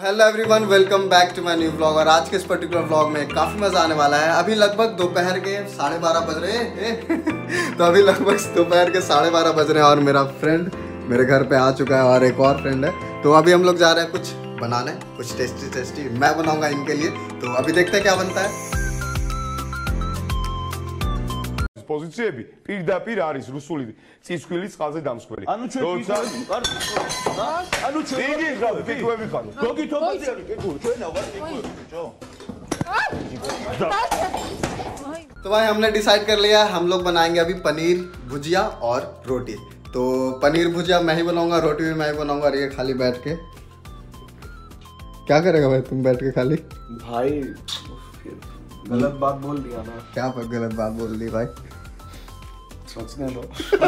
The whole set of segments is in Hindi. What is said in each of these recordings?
Hello everyone, welcome back to my new vlog. और आज के इस पर्टिकुलर व्लॉग में काफ़ी मज़ा आने वाला है। अभी लगभग दोपहर के 12:30 बज रहे हैं तो अभी लगभग दोपहर के 12:30 बज रहे हैं और मेरा फ्रेंड मेरे घर पे आ चुका है और एक और फ्रेंड है। तो अभी हम लोग जा रहे हैं कुछ बनाने, कुछ टेस्टी मैं बनाऊंगा इनके लिए। तो अभी देखते हैं क्या बनता है। Poziție bi. Pir de pir aris rusuli. Ți sculiți caze dam sculi. Anu ce ar anu ce Digi, da, pe tu mi canu. Gogi to bazı ke bu. Ce ne var ke bu. तो भाई हमने डिसाइड कर लिया, हम लोग बनाएंगे अभी पनीर भुजिया और रोटी। तो पनीर भुजिया मैं ही बनाऊंगा, रोटी भी मैं ही बनाऊंगा। और ये खाली बैठ के क्या करेगा भाई? तुम बैठ के खाली भाई गलत बात बोल दिया ना। क्या पर गलत बात बोल दी भाई? सोचने दो।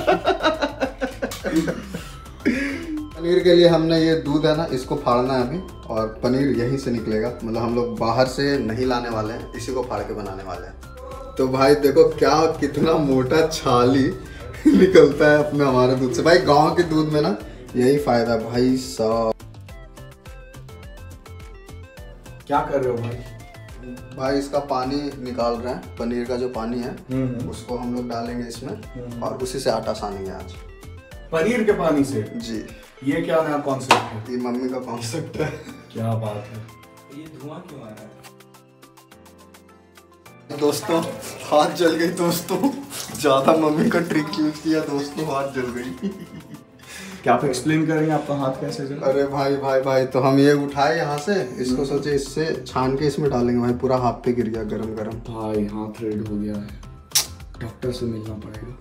पनीर के लिए हमने ये दूध है ना, इसको फाड़ना है अभी। और पनीर यहीं से निकलेगा, मतलब हम लोग बाहर से नहीं लाने वाले हैं, इसी को फाड़ के बनाने वाले हैं। तो भाई देखो क्या कितना मोटा छाली निकलता है अपने हमारे दूध से। भाई गांव के दूध में ना यही फायदा भाई साहब। क्या कर रहे हो भाई? भाई इसका पानी निकाल रहे हैं, पनीर का जो पानी है उसको हम लोग डालेंगे इसमें और उसी से आटा सानेंगे आज। पनीर के पानी से? जी। ये क्या नया कॉन्सेप्ट है? ये मम्मी का कॉन्सेप्ट है। क्या बात है। ये धुआं क्यों आ रहा है? दोस्तों हाथ जल गई दोस्तों, ज्यादा मम्मी का ट्रिक यूज किया दोस्तों, हाथ जल गई। क्या आप एक्सप्लेन करेंगे आपका हाथ कैसे जला? अरे भाई तो हम ये उठाए यहाँ से, इसको सोचे इससे छान के इसमें डालेंगे। भाई पूरा हाथ पे गिर गया गरम गरम। भाई हाथ रेड हो गया है, डॉक्टर से मिलना पड़ेगा।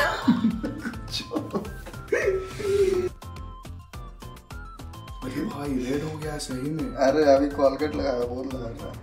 अरे भाई रेड हो गया है सही में। अरे अभी कोलगेट लगाया, बहुत लगा रहा है।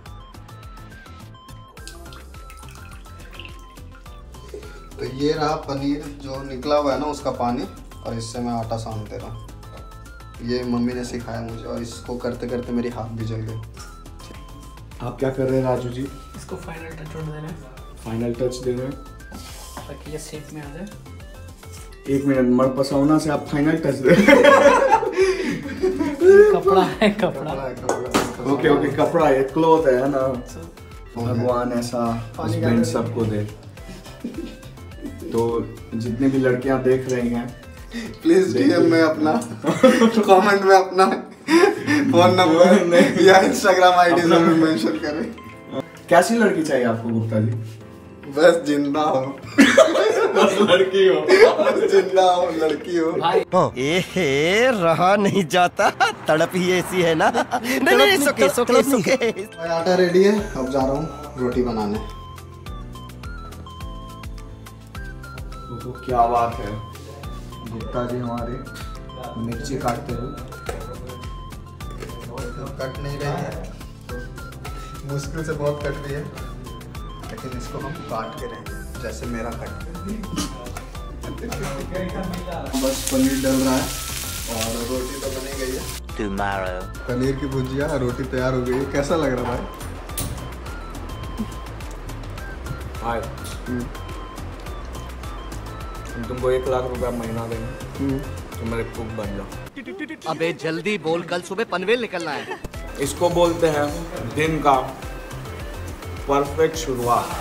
तो ये रहा पनीर जो निकला हुआ है ना, उसका पानी। और इससे मैं आटा सान दे रहा हूँ। ये मम्मी ने सिखाया मुझे और इसको करते करते मेरी हाथ भी जल गई। आप क्या कर रहे हैं राजू जी? इसको फाइनल टच दे रहे हैं, फाइनल टच दे रहे हैं ताकि ये शेप में आ जाए। 1 मिनट, मर पसौना से आप फाइनल टच दे रहे हैं। कपड़ा है, कपड़ा। ओके कपड़ा है, क्लॉथ है ना। भगवान ऐसा हस्बैंड सबको दे। तो जितने भी लड़कियां देख रही हैं प्लीज डीएम में अपना कमेंट में अपना फोन नंबर या इंस्टाग्राम आईडी जरूर मेंशन करें। कैसी लड़की चाहिए आपको गुप्ता जी? बस जिंदा हो। बस लड़की हो। बस जिंदा हो, लड़की हो। एहे रहा नहीं जाता, तड़प ही ऐसी है ना। नहीं सुके। आटा रेडी है, अब जा रहा हूँ रोटी बनाने। तो क्या बात है, गुप्ता जी हमारे मिर्ची काटते हुए। कट नहीं रही है, मुश्किल से बहुत कट रही है, लेकिन इसको हम काट के रहेंगे जैसे मेरा कट। बस पनीर डल रहा है और रोटी तो बनी गई है। Tomorrow. पनीर की भुजिया, रोटी तैयार हो गई है। कैसा लग रहा है भाई? तुमको 1 लाख रुपया महीना देंगे तो मेरे कुक बन जाओ। अबे जल्दी बोल, कल सुबह पनवेल निकलना है। इसको बोलते हैं दिन का परफेक्ट शुरुआत।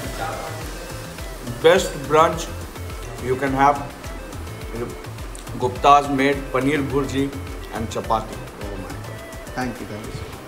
Best brunch you can have Gupta's made paneer bhurji and chapati. Thank you.